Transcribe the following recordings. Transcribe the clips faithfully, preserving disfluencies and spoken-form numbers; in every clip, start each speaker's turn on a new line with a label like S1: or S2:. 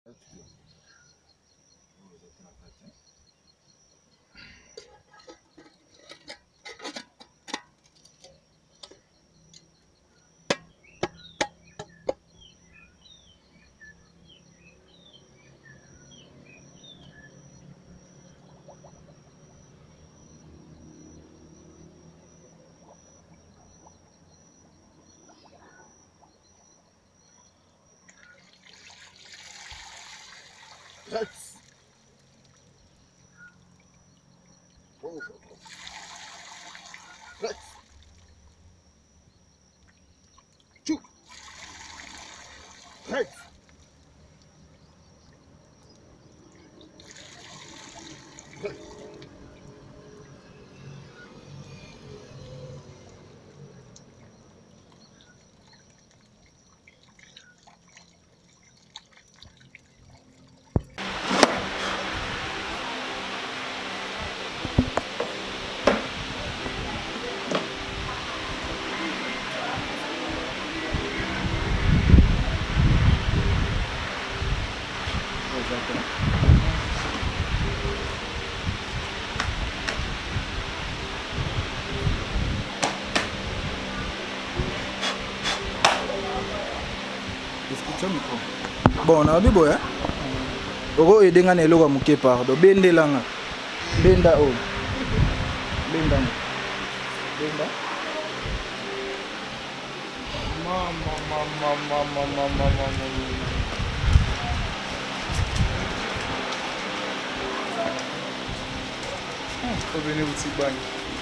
S1: Rex. Rex. Chuk. Rex. Rex.
S2: Bon, on a vu boya. Oko edenga na eloko muke pardo bendelanga. Benda o. Benda. Benda. Mama mama mama mama mama. Ah, faut venir aussi bagner.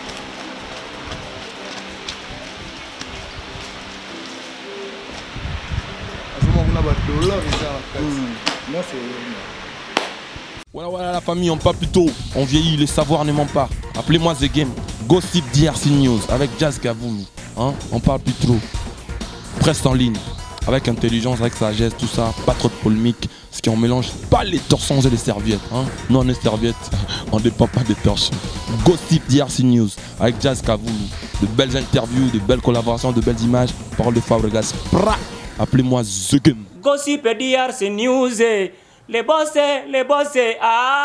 S3: Voilà, voilà la famille, on parle plus tôt, on vieillit, le savoir ne ment pas. Appelez-moi The Game, Gossip D R C News avec Jazz Gavoumi. Hein? On parle plus trop. Presse en ligne, avec intelligence, avec sagesse, tout ça, pas trop de polémique. Ce qui on mélange pas les torchons et les serviettes. Hein? Nous on est serviettes, on ne dépend pas des torchons. Gossip D R C News avec Jazz Gavoumi. De belles interviews, de belles collaborations, de belles images. Parole de Fabregas. Appelez-moi The Game.
S4: Gossip D R C News, les bossés, les bossés,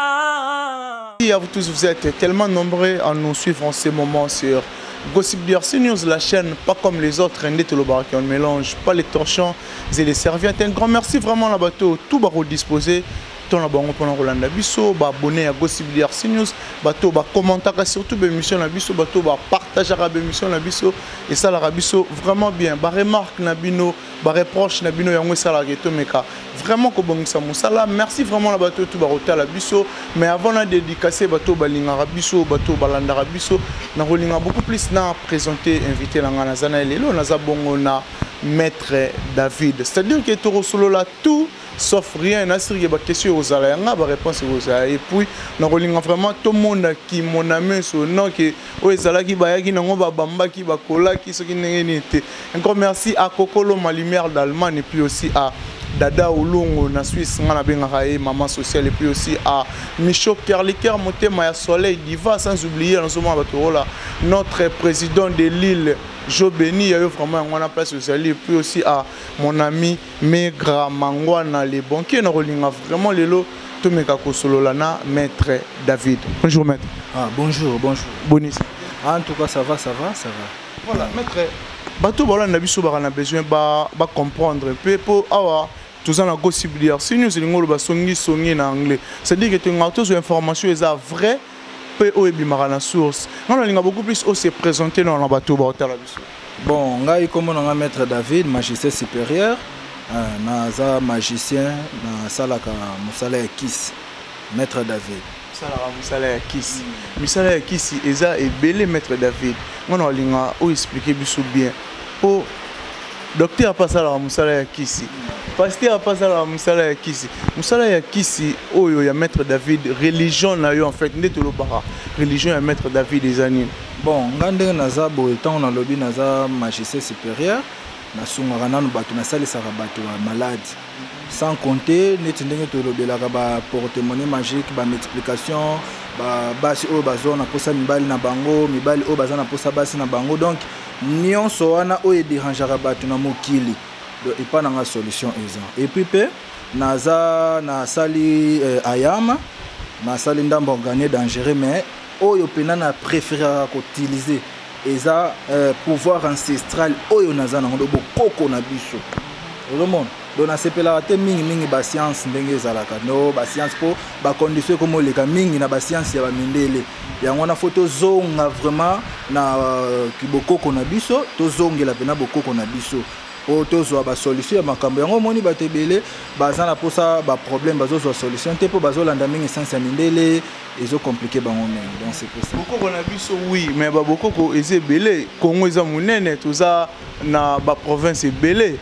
S4: ah.
S2: Merci à vous tous, vous êtes tellement nombreux à nous suivre en ce moment sur Gossip D R C News, la chaîne pas comme les autres, on ne mélange pas les torchons et les serviettes. Un grand merci vraiment à la bateau, tout va redisposer. Na bango pona Rolanda biso ba abonné à Gossip D R C News bato ba commenter surtout be émission na biso bato ba partager la émission na biso et ça la biso vraiment bien ba remarque na bino ba reproche na bino yango ça la geto meka vraiment ko bongisa musala merci vraiment la bato tout ba rota la biso mais avant na dédicacer bato ba linga biso bato ba landa biso na rolinga beaucoup plus na présenter invité la ngana zana lelo na za bongo na Maître David, c'est-à-dire que tu solo là tout sauf rien, na siri ba question aux ala nga ba réponse aux ala et puis na rolinga vraiment tout le monde qui mon ami so non que o ezala ki ba yaki na ngo ba bamba ki ba kola ki so ki ngeni. Encore merci à Kokolo ma lumière d'Allemagne et puis aussi à Dada Oulongo na Suisse ngana benga et maman sociale et puis aussi à Micho Kerliker Motema ya Soleil Diva sans oublier en ce moment là notre président de l'île Jo Béni, il y a eu vraiment un place sociale et puis aussi à mon ami Megra Mangwana les banquiers, nous vraiment les lots, tout mes lana Maître David. Bonjour Maître.
S5: Ah bonjour, bonjour.
S2: Bonissime.
S5: Ah, en tout cas ça va, ça va, ça va.
S2: Voilà Maître. Bateau voilà on a besoin de comprendre un peu pour avoir tout ça na Gossip D R C News c'est ngolo ba songi songi na anglais. C'est-à-dire que tu as toutes informations est vrai. O ebimara source. On a beaucoup plus au se présenter dans la bateau la
S5: bon, ngai comme on a Maître David, magicien supérieur, naza magicien na salaka musala ya Kiss. Maître David.
S2: Salaka musala ya Kiss. Musala ya Kiss eza ebele Maître David. On a linga o expliquer biso bien. O docteur pas salaka musala ya Kiss. Pasteur pas salaka musala ya Kiss. Musala ya Kiss oyo ya Maître David religion na yo en fait ndé to lobara. Religion ya Maître David des années.
S5: Bon, ngande naza bo temps na lobby naza magicien supérieur na sungara nanu bato na sali saka bato malade. Sans compter neti ndenge to lobelaka ba porte-monnaie magique ba multiplication ba basi o bazo na posa mibali na bango mibali o baza na posa basi na bango donc nyonso wana o e dérangera bato na mokili. donc il pas na solution eza et puis pe naza na sali euh, ayama na sali ndamba gagner dangereux mais oyo pena na préféré utiliser eza euh, pouvoir ancestral oyo naza na ndo bokoko na biso vraiment donc na sepela te mingi mingi ba science ndenge ezalaka no ba science po ba condition comme leka mingi na ba science ya ba mindele yango na photo zonga vraiment na uh, kibokoko na biso to zongela pena bokoko na biso o to zo ba solution ya makambo yango moni ba tebele baza na posa ba problème bazo zo solution te po bazo landa mingi essence ya mindele ezo compliqué bango même donc c'est pour ça
S2: bokoko na biso oui mais ba bokoko eze belé Congo eza munene toza na ba province belé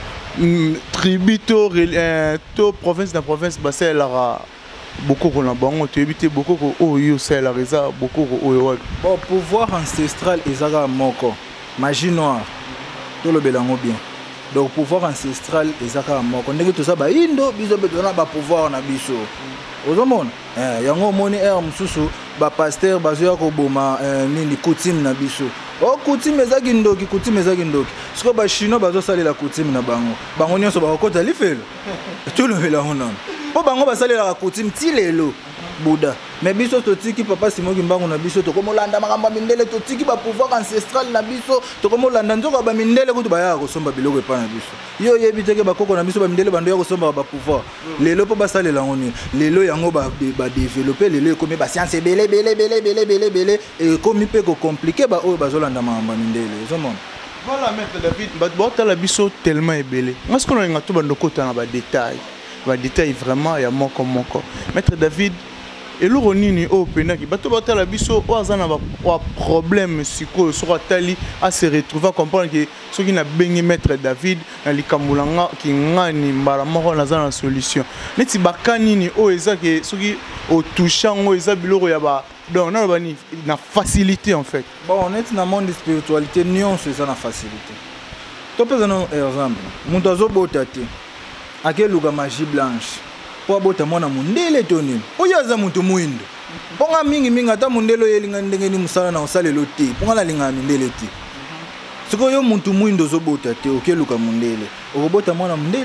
S2: tribu to euh, to province na province basé la bokoko na bango to éviter bokoko oyo c'est la reza bokoko oyo
S5: bon pouvoir ancestral ezaka moko magie noire to le belango bien donc pouvoir ancestral ezaka moko ndenge to sa ba indo biso beto na ba pouvoir na biso ozomona eh yango moni er mususu ba pasteur bazoya ko boma eh, nini coutume na biso o coutume ezaki ndoki coutume ezaki ndoki siko ba chino bazo salela coutume na bango bango nyonso ba kokota lifelo to le belango non po bango basalela coutume ti lelo Bouddha mais biso totiki papa simoki mbango na biso to komolanda makamba mindele totiki ba pouvoir ancestral na biso to komolanda nzoka ba mindele kutu baya ko somba biloko epa na biso yo yebiteke bakoko na biso ba mindele bando ya ko somba ba pouvoir lelo po basalela ngoni lelo yango ba ba développer lelo komi ba science belé belé belé belé belé belé et komi pe ko compliqué ba oyo bazolanda makamba mindele zomona.
S2: Voilà maître David ba bota la biso tellement ebelé est-ce qu'on a ngatu bando kota na ba détail ba détail vraiment ya moko moko maître David et le ronini au penaki bato batala biso oazana ba problème siko sur atali à se retrouver à comprendre que ce qui n'a bengi maître David na likamulanga ki ngani mbala moko na zana solution neti bakani ni o eza que ce qui au touchant o eza biloko ya ba donc na bani na facilité en fait
S5: bon on est dans monde de spiritualité nion c'est ça na facilité to pesa no exemple muntu azobota te akeluka magie blanche po abota mwana mundele toni oyaza muntu muindo ponga mingi mingi ata mundelo yelinga ndenge ni musala na osalelo te ponga la linga mindele te siko yo muntu muindo zobota te okeluka mundele okobota mwana mundele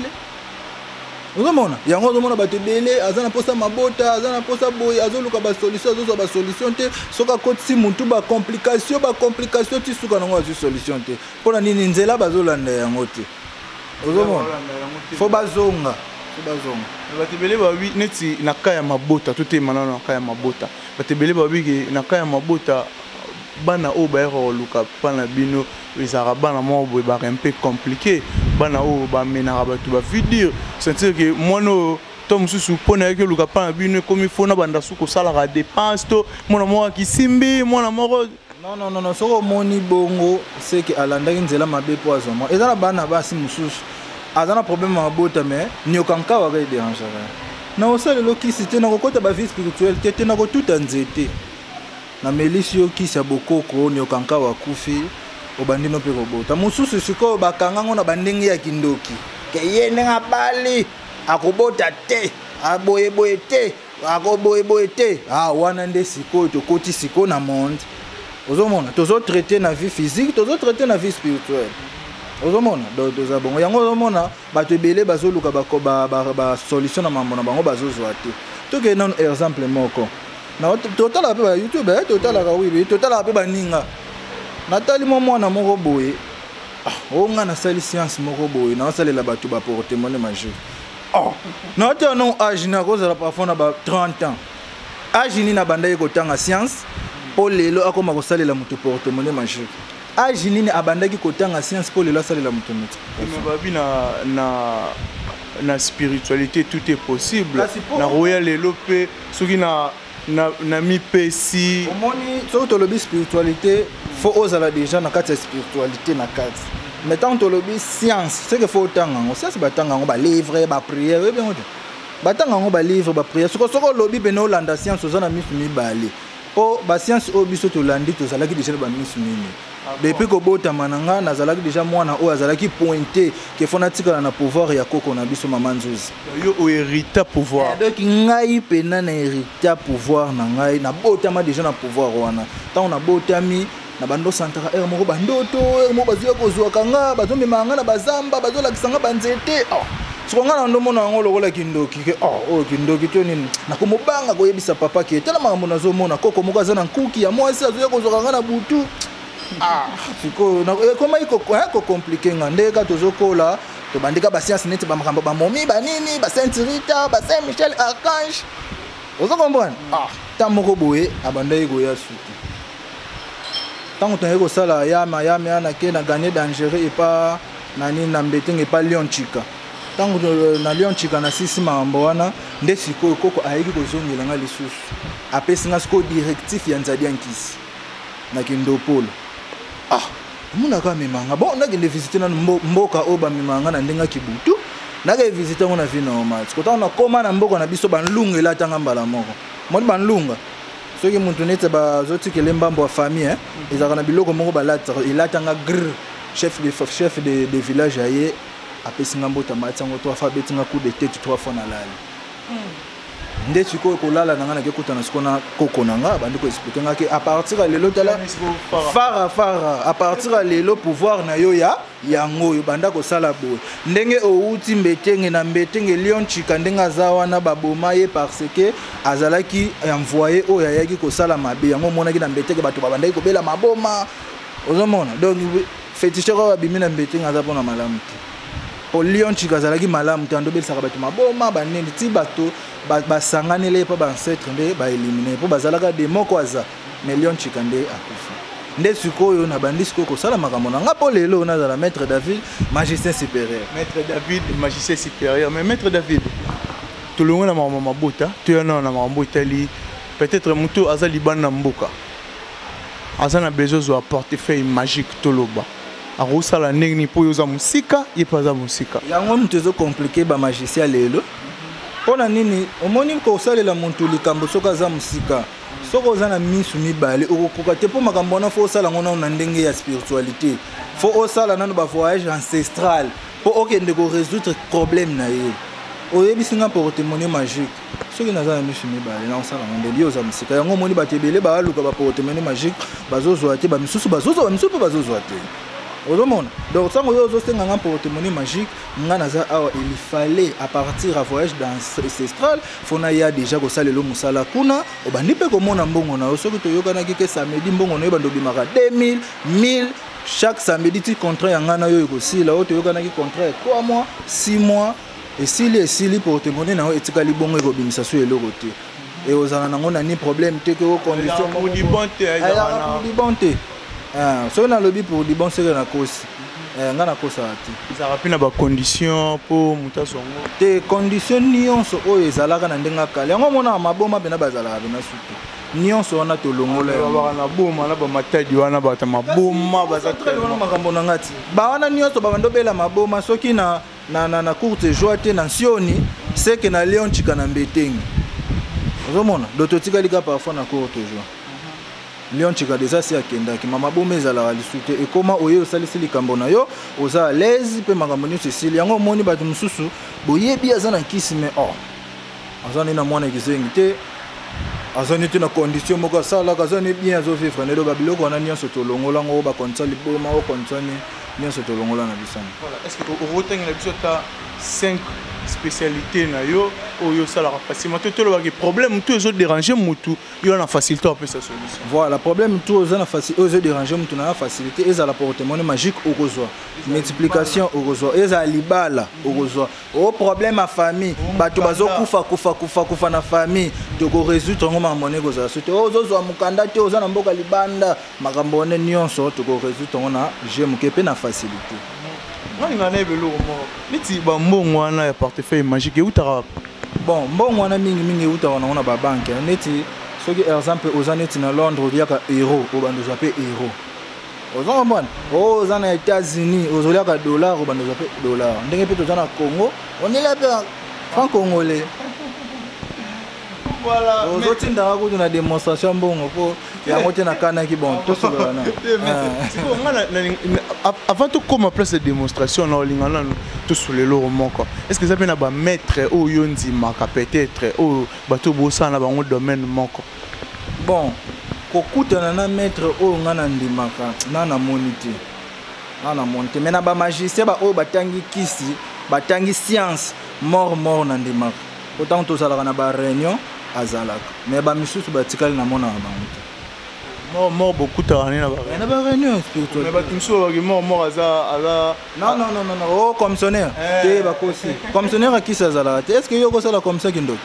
S5: uzomona yango uzomona bato bele azana posa mabota azana posa boy azoluka ba solution azozo ba solution te soka kotsi muntu ba complication ba complication ti suka nango azu solution te pona nini nzela bazolanda yango te uzomona fo bazonga bazonga
S2: batebele babi neti na kaya mabota tuté manana na kaya mabota batebele babi ke na kaya mabota bana o ba ero luka pana bino ezara bana mo bo ba un peu compliqué bana o ba menara batu ba vidéo c'est que mono tom susu pona ke luka pana bino comme fona banda suko sala ra dépense to mona mo ki simbi mona mo
S5: non non non soko moni bongo c'est que alanda nzela mabe po azoma ezala bana basi mususu azana problème mabota mais nyokanka wa ga déranger na osale lokisi te na kokota ba vie spirituelle te na ko tout nzete na melisi yo kisa bokoko nyokanka wa kufi obandino pe kobota mususu siko bakanga ngona bandenge ya kindoki ke yene ngabali akobota te aboye boye te akoboye boye te ah wana nde siko to koti siko na monde ozomona tozo traiter na vie physique tozo traiter na vie spirituelle ozomona do doza bongo yango ozomona bato ebele bazoluka ba ba ba solution na mambo na bango bazozwa te toke non exemple moko na totala pe ba YouTube eh totala ka oui totala pe ba ninga natali mo mwana moko boye ah o nga na sali science moko boye na salela bato ba pour témoigner magie oh na ta non âge na ko za parfois na ba trente ans âge ni na banda yeko tanga science po lelo akoma ko salela mutu pour témoigner magie âge nini abandaki kotanga science pour lelo salela mutu mutu
S2: mais babi na na na spiritualité tout est possible na royal lelo pe soki na na na mi pesi
S5: omoni so to lobi spiritualité faut ozala déjà na kati spiritualité na kati mais tant to lobi science c'est que faut tanga ngo science batanga ngo ba livre ba prière e bien batanga ngo ba livre ba prière soko soko lobi beno olanda science ozana misu mibale po ba science o biso to landi to zalaki déjà ba misu mini depuis ko bota mananga na zalaki déjà mwana o azalaki pointé que fanatika na pouvoir ya koko na biso mama nzuzi
S2: yo o hérita pouvoir
S5: donc ngai pena na hérita pouvoir na ngai na botama déjà na pouvoir wana tant na botami na bando santaka er moko bandoto er moko bazuya kozwa kanga bazomema nga na bazamba bazolakisa nga banzete oh siko nga na ndomona yango lokola kindoki ke oh oh kindoki to nini nakomobanga koyebisa papa ke tala makambo nazomona koko moko aza na nkuki ya mwasi azuya kozwa kanga na butu ah siko na koma iko ko compliqué nga ndeka tozokola to bandika ba science neti ba makambo ba momi ba nini ba Saint Rita ba Saint Michel Archange ozo comprendre ah tamoko boye abanda iko ya suti tango to eko sala ya ma ya me ana ke na gagner dangereux et pas nani na mbeteng et pas Lion Chika tango na Lion Chika na sisi makambo wana nde siko koko ayiki kozongela nga lisusu apesi nga siko directif ya nzadi ankisi na kindopolo ah muna ka mimanga bon na kende visiter na mboka oba mimanga na ndenga kibutu na ka visiter ngona vi normal kota na koma na mboka na biso banlunga elatanga mbala moko moni banlunga soki muntu nete bazoti kelemba mbo famille hein ezaka na biloko moko balata elatanga gr chef de chef de de village aye apesi nga mbota matsango to afa betinga coup de tête trois fois na lali nde chiko kolala nanga na kekuta na sikona koko nanga bandi ko expliquer nga ke à partir de lelo tala fara fara à partir de lelo pouvoir na yo ya yango yo banda ko sala boye ndenge outi mbetenge na mbetenge Lion Chika ndenga zawa na baboma ye parce que azalaki envoyé o ya yaki ko sala mabe yango monaki na mbetenge bato babanda ko bela maboma ozomona donc féticheur wa bimina mbetenge azapona malamu po Lion Chika azalaki malamu tando belisaka bato maboma banene ti bato basanganele pa ba ancêtre nde ba éliminer po bazalaka de moko aza mais Lion Chika nde akufa nde sikoyo na bandi sikoyo kosala makambo na nga po lelo nazala maître David magicien supérieur
S2: maître David magicien supérieur mais maître David tolongo na mama mabota toyana na mama botali peut-être muto aza libana mboka aza na besoin de portefeuille magique toloba akosala ndenge po yoza musika yepaza musika
S5: yango muto ezo compliqué ba magicien lelo pona nini omoni ko salela muntu likambo soka za musika soko za na misu mibale okokoka te po makambo na fo sala ngona na ndenge ya spiritualité fo osala nano ba voyage ancestral po okende ko résoudre problème na ye oyebisinga porte-monnaie magique soki naza na misu mibale na osala ngende yo za musika yango omoni batebele ba luka ba porte-monnaie magique bazozwa te ba misusu bazozwa ba misusu bazozwa te ozomona donc sango yo ozosenga nga porte-monnaie magique nga naza awa il fallait à partir à voyage ancestral fona ya déjà ko salelo musala kuna obandi pe ko mona mbongo na soki to yokanaki ke samedi mbongo na yo bando bimaka deux mille mille chaque samedi ti contrat ya nga na yo ekosila o to yokanaki contrat trois mois six mois et s'il est s'il porte-monnaie na yo etikali bongo ekobimisa so eloko te et ozana nango na ni problème te ko condition
S2: pour di bonté
S5: ayana di bonté ah so na lobby pour di bon c'est na cause eh nga na kosa ati
S2: ça rappelle na ba condition pour muta songo
S5: te condition nyonso oyo ezalaka na ndenga kale yango mona maboma bena bazalaka bena suku nyonso wana to longola
S2: ba na boma na ba matadi wana ba ta maboma baza très
S5: wana makambo na ngati ba wana nyonso ba bando bela maboma soki na na na, na courte joie te na sioni c'est que na Lion Chika na mbetenge ozomona dototika lika parfois na courte joie Lion Chika déjà si akenda ki mama bombe ezala lisute et comment oyo salisi likambo na yo oza à l'aise pe makambo nyonso esili yango moni bato mususu boyebi aza na nkisi mais oh azani na mwana kizengi te azani te na condition moko asalaka azani bien azovivre nelo babiloko wana nyonso tolongola ngo bakonisa liboma o konsani nyonso tolongola na bisana
S2: voilà est-ce que au roteng na biso ta cinq spécialités na yo oyo sala facilement to lo ba problème tout ezo déranger mutu yo na facilité après sa solution
S5: voilà problème tout ezo na facilité ezo déranger mutu na facilité eza la porte-monnaie magique okozwa multiplication okozwa eza libala okozwa o problème à famille bato bazo kufa kufa kufa kufa na famille to ko résoudre ngoma monnaie kozwa sote ozozwa mukanda te oza na mboka libanda makambo ne nyonso to ko résoudre ngona je mukepe na facilité
S2: non il en a belo mo niti ba mbongo wana ya portefeuille magique utara
S5: bon mbongo wana mingi mingi utara na ba banque neti soki exemple oza neti na Londres liaka euro obandoza pe euro ozonga bwana oza na États-Unis ozoliaka dollar obandoza pe dollar ndenge pe toza na Congo on est là pe franc congolais voilà ozotinda ko na démonstration mbongo po yango te na kana ki bon to solo na
S2: avant tout comme place de démonstration na lingana to solo le moko est-ce que ça peut na ba maître o yonzi maka peut-être o bato bosa na bango domaine moko
S5: bon kokutana na maître oyo nga na ndimaka na namoni te na namoni te me na bamagicien ba oyo batangi kisi batangi science mort mort na ndimaka autant tozalaka na baréunion azalaka me bamisusu batikali namonaka bango te
S2: mort mort bokutaka nini
S5: na baréunion spirituelle
S2: bato mosusu babaki mort mort aza
S5: non non non non oh commissionnaire te bakosi commissionnaire akisi azalaka te est ce que yo kosala comme ça kindoki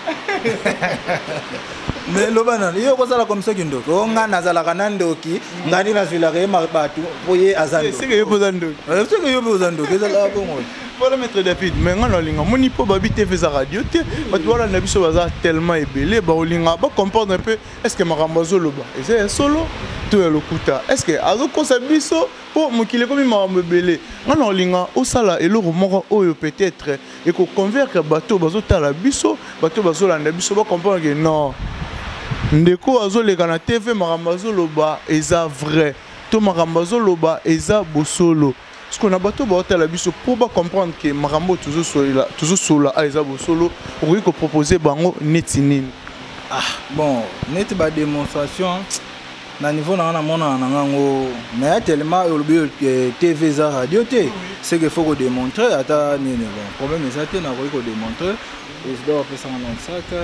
S5: mais loba na yo kosala comme ça kindoki o nga nazalaka na ndoki ngani nazwilaka ye bato po ye aza ndoki
S2: seke yo poza ndoki
S5: seke yo poza ndoki ezalaka bongo
S2: voilà maître David mais nga nalinga moni po babi te feza radio te bato wana na biso baza tellement ebele baolinga bacomprendre un peu est ce que makambo azoloba eza ya solo to ya lokuta est ce que azokosa biso po mokili ekomi makambo ebele nga naolinga osala eloko moko oyo peut-être ekoconvaincre bato bazotala biso bato bazolanda biso bacomprendre ke non ndeko azoleka na T V makambo azoloba eza vrai to makambo azoloba eza bosolo. Ce qu'on a battu la biso pour comprendre que makambo toujours sola toujours sola eza bosolo on peut proposer bango netinin.
S5: Ah bon net ba démonstration na niveau na na mona na ngango mais tellement le T V za radio té c'est qu'il faut démontrer ata ni ne bon problème ça té na ko démontrer et je dois faire ça dans le sac.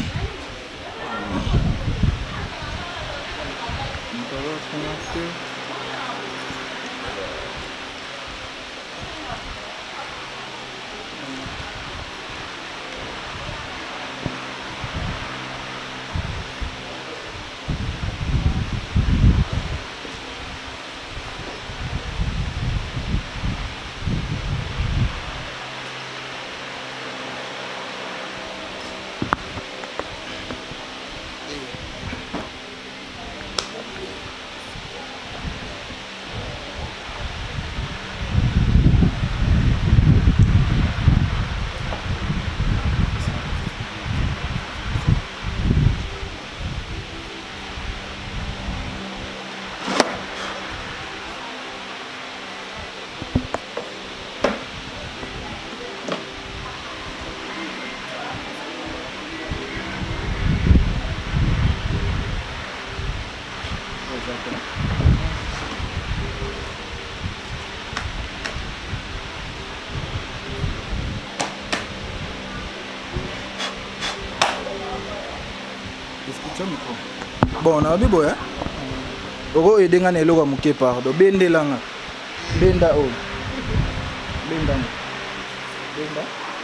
S5: Bon, on a vu boya. Oko edenga na eloko muke pardo bendelanga. Benda o. Benda. Benda.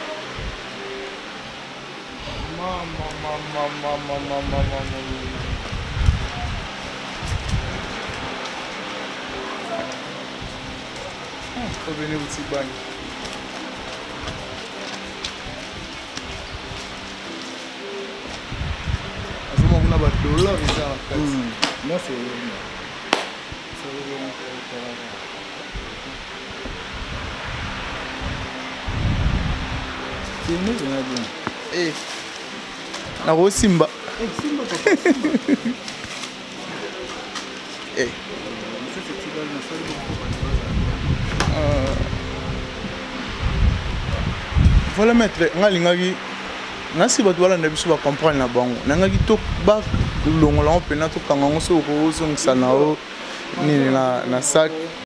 S5: Mama mama mama mama mama. Ah, faut venir aussi bagn.
S2: Ba dollar eza kati.
S5: Moi c'est c'est une autre bien.
S2: Eh. Na ko simba.
S5: Eh simba papa.
S2: Eh. Voilà maître, ngalingaki nasi bato wala na biso ba comprendre na bango nangaki to ba longola on pena to kanga ngoso ko zongisa na o nini na na sac